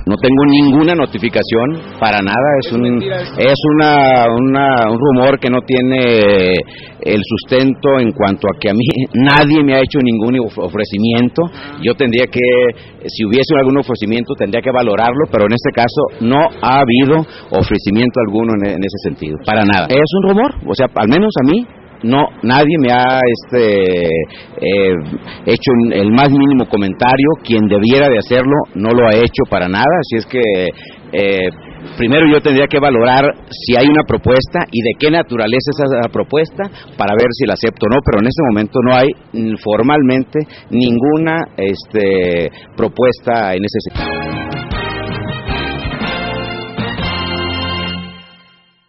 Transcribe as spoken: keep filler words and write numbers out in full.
no tengo ninguna notificación para nada, es un es una, una un rumor que no tiene el sustento en cuanto a que a mí nadie me ha hecho ningún ofrecimiento. Yo tendría que, si hubiese algún ofrecimiento, tendría que valorarlo, pero en este caso no ha habido ofrecimiento alguno en, en ese sentido, para nada. Es un rumor, o sea, al menos a mí no, nadie me ha este eh, hecho el más mínimo comentario. Quien debiera de hacerlo no lo ha hecho para nada, así es que eh, primero yo tendría que valorar si hay una propuesta y de qué naturaleza es esa propuesta para ver si la acepto o no, pero en este momento no hay formalmente ninguna este propuesta en ese sentido.